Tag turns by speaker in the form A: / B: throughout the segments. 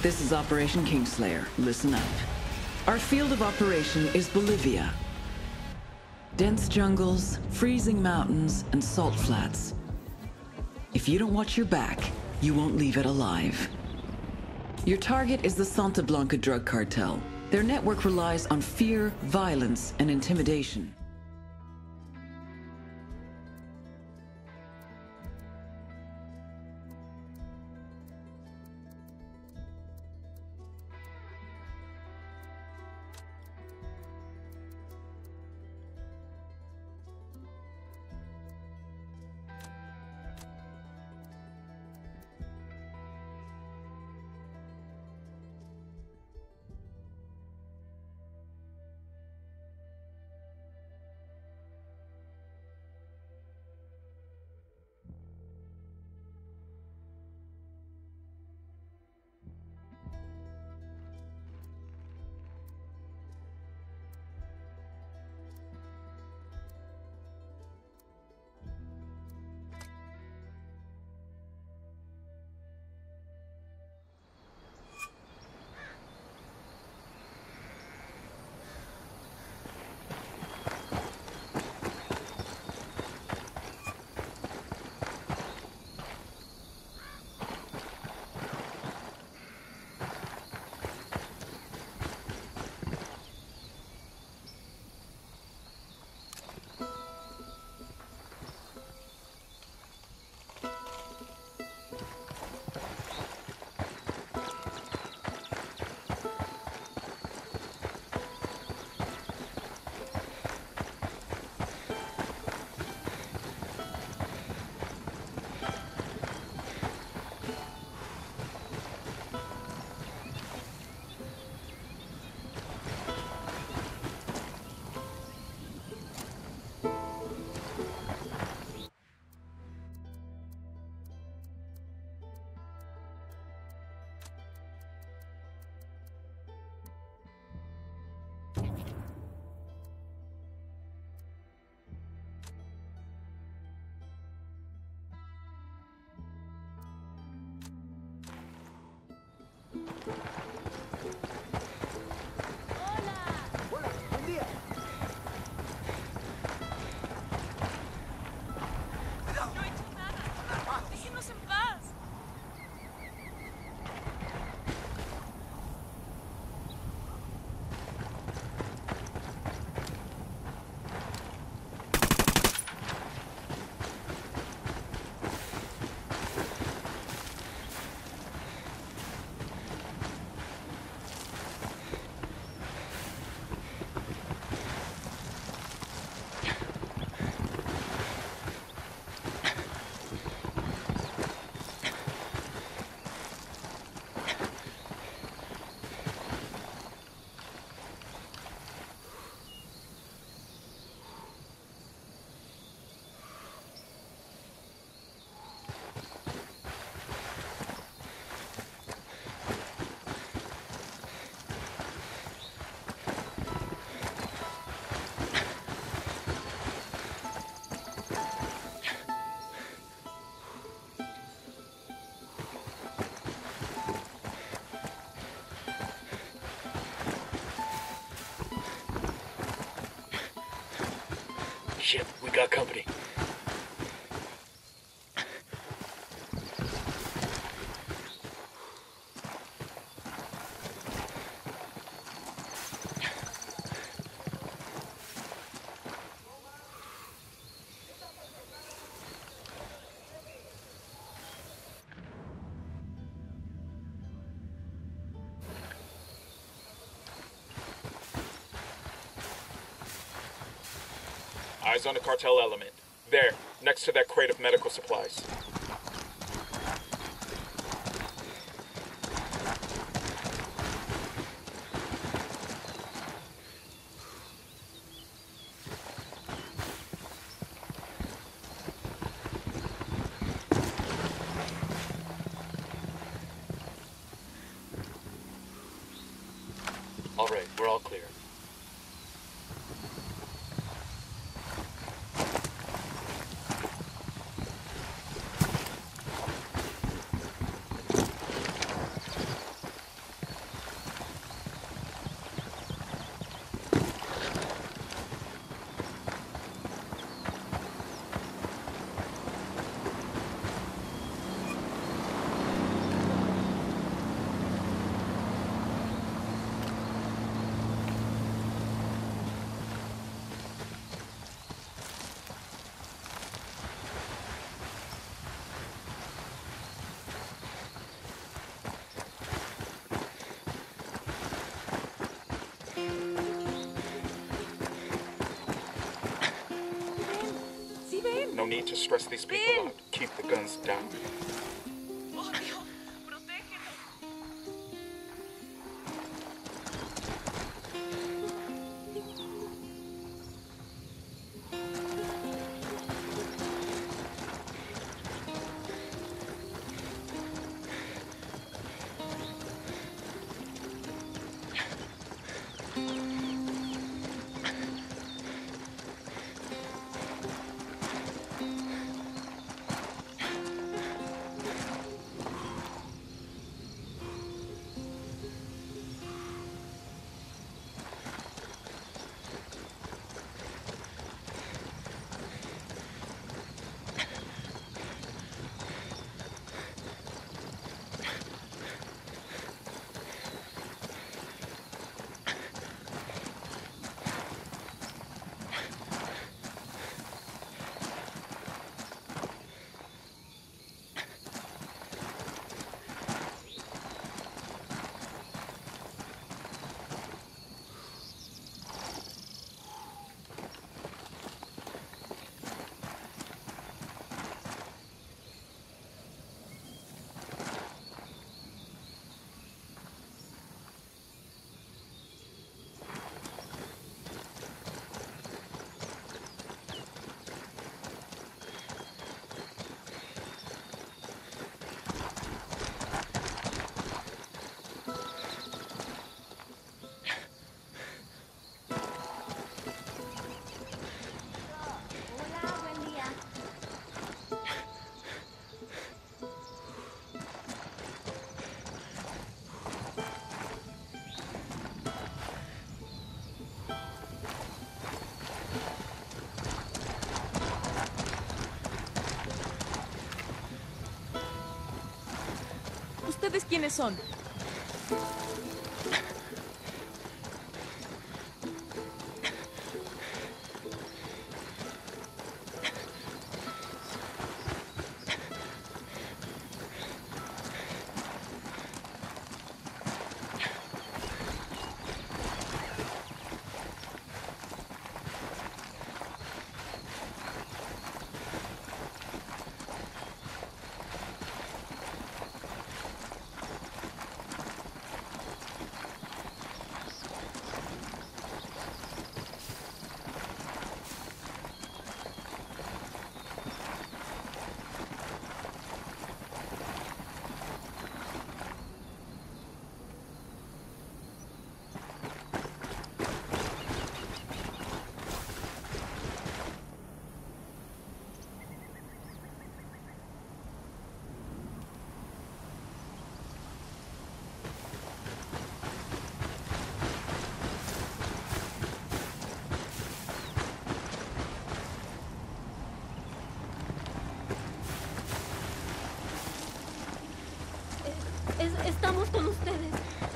A: This is Operation Kingslayer. Listen up. Our field of operation is Bolivia. Dense jungles, freezing mountains, and salt flats. If you don't watch your back, you won't leave it alive. Your target is the Santa Blanca drug cartel. Their network relies on fear, violence, and intimidation.
B: Shit, we got company.
C: Eyes on a cartel element. There, next to that crate of medical supplies.
B: All right, we're all clear.
C: need to stress these people out. Keep the guns down.
D: ¿Ustedes quiénes son?
E: Estamos con ustedes.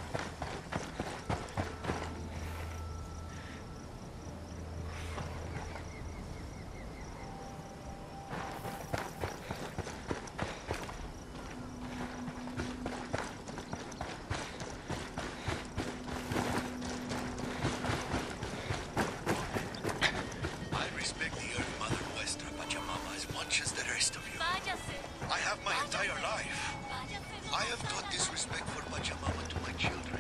F: I respect the Earth Mother Nuestra, Pachamama, as much as the rest of you.
E: Váyase.
F: I have my entire life.
E: Váyase.
F: I have taught this respect for Pachamama to my children.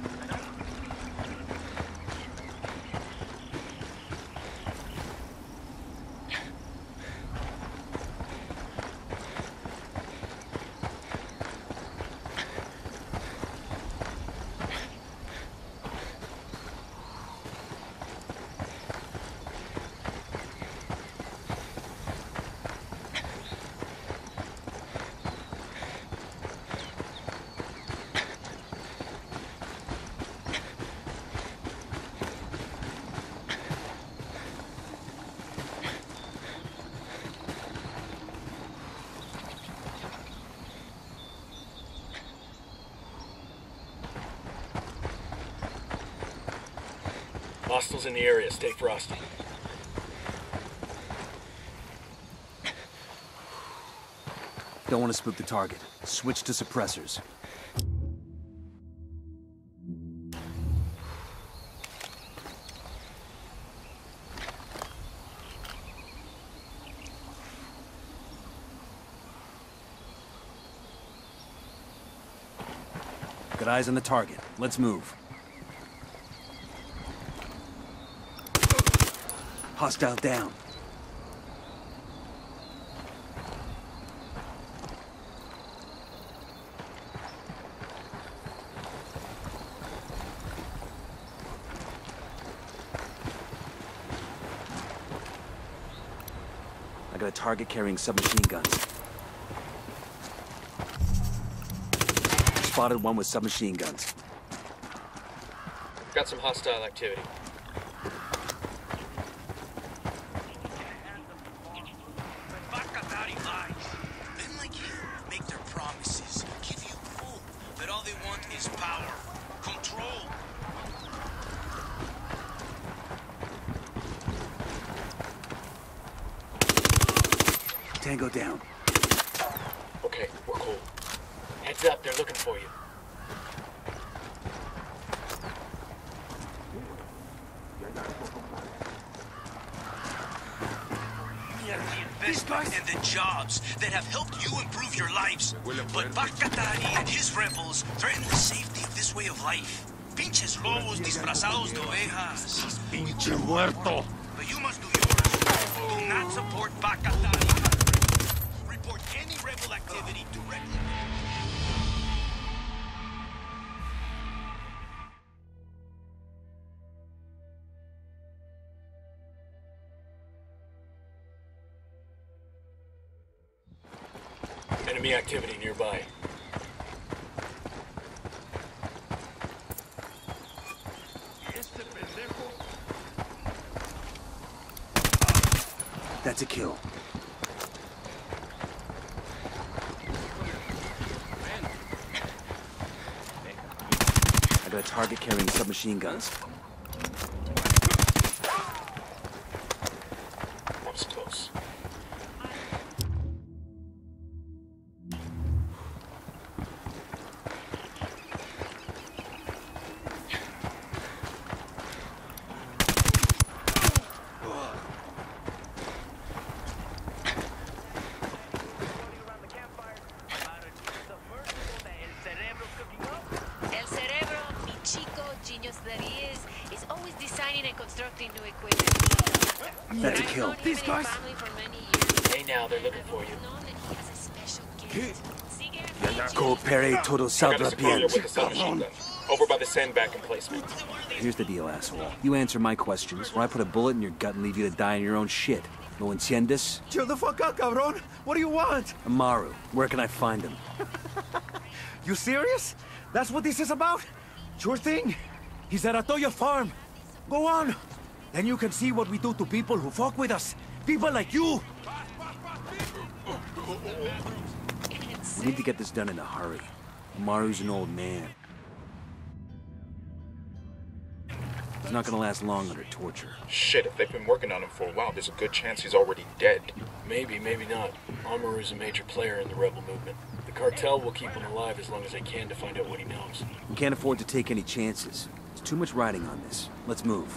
B: Hostiles in the area. Stay frosty.
G: Don't want to spook the target. Switch to suppressors. eyes on the target. Let's move. Hostile down. I got a target carrying submachine guns. Spotted one with submachine guns.
C: Got some hostile activity.
F: Men like you make their promises, give you hope, but all they want is power, control.
G: Tango down.
C: Okay, we're cool. Heads up, they're looking for you.
F: The investment and the jobs that have helped you improve your lives. But Bakatari and his rebels threaten the safety of this way of life. Pinches lobos disfrazados de ovejas.
D: Pinche muerto.
F: But you must do yours. Do not support Bakatari. Report any rebel activity directly.
C: Enemy activity nearby.
G: That's a kill. I got a target carrying submachine guns.
C: That was close.
H: El cerebro, mi chico, genius that he is always designing and constructing new equipment.
G: That's a kill.
H: These guys.
C: Hey now, they're looking for you.
G: Coopere todo
C: I got a
G: saldrá
C: civilian
G: bien.
C: with a submachine gun. Over by the sandbag emplacement.
G: Here's the deal, asshole. You answer my questions, or I put a bullet in your gut and leave you to die in your own shit. ¿No entiendes?
D: Chill the fuck out, cabrón. What do you want?
G: Amaru, where can I find him?
D: You serious? That's what this is about? Sure thing. He's at Atoya Farm. Go on. Then you can see what we do to people who fuck with us. People like you.
G: We need to get this done in a hurry. Amaru's an old man. He's not gonna last long under torture.
C: Shit, if they've been working on him for a while, there's a good chance he's already dead. Maybe, maybe not. Amaru's a major player in the rebel movement. The cartel will keep him alive as long as they can to find out what he knows.
G: We can't afford to take any chances. There's too much riding on this. Let's move.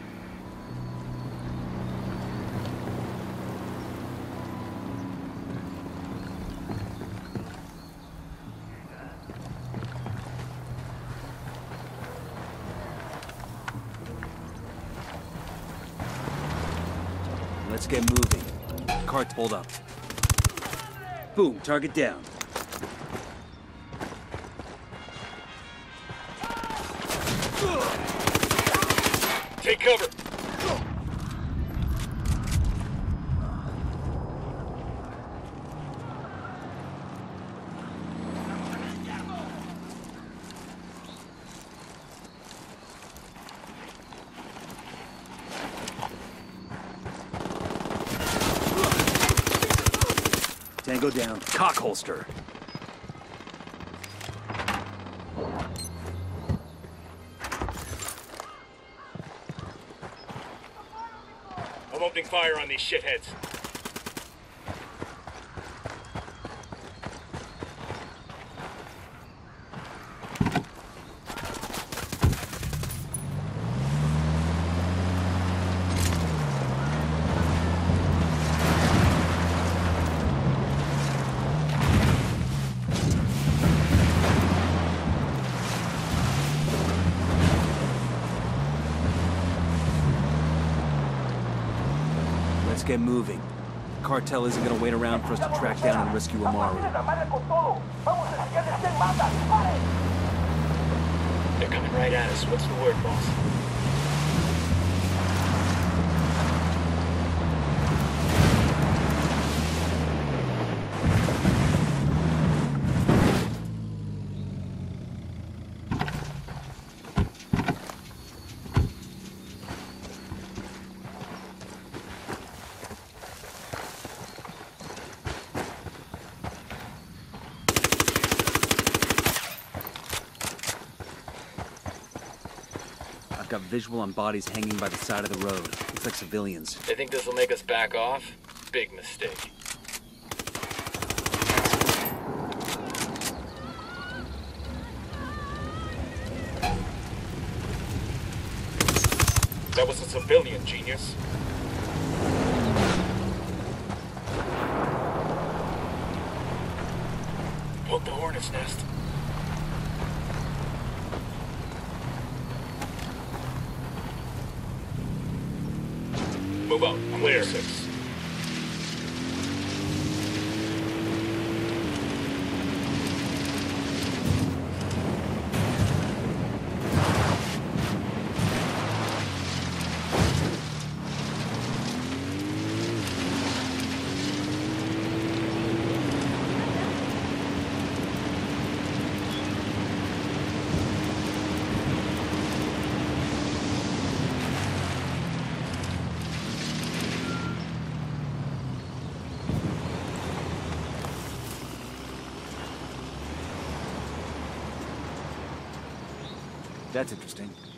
G: Let's get moving. Cart, hold up. Boom, target down.
C: Take cover!
G: Tango down. Cock holster.
C: I'm opening fire on these shitheads.
G: get moving. The cartel isn't gonna wait around for us to track down and rescue Amaru.
C: They're coming right at us. What's the word, boss?
G: I've got visual on bodies hanging by the side of the road. Looks like civilians.
C: They think this will make us back off? Big mistake. That was a civilian, genius. Poke the hornet's nest. Move out. Clear. 6.
G: That's interesting.